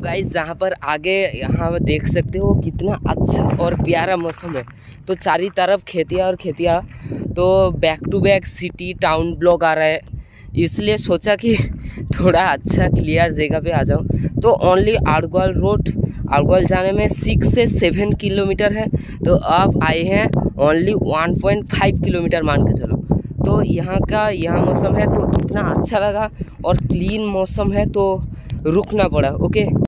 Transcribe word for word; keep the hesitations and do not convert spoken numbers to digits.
Guys जहाँ पर आगे यहाँ देख सकते हो कितना अच्छा और प्यारा मौसम है। तो चारी तरफ खेतियाँ और खेतियाँ, तो back to back city town blog आ रहा है, इसलिए सोचा कि थोड़ा अच्छा क्लियर जगह पे आ जाऊँ। तो ओनली आड़गोल रोड, आड़गोल जाने में सिक्स से सेवन किलोमीटर है, तो आप आए हैं only one point five kilometre मान के चलो। तो यहाँ का यहाँ मौसम है तो इतना अच्छा लगा और क्लीन मौसम है तो रुकना पड़ा। ओके।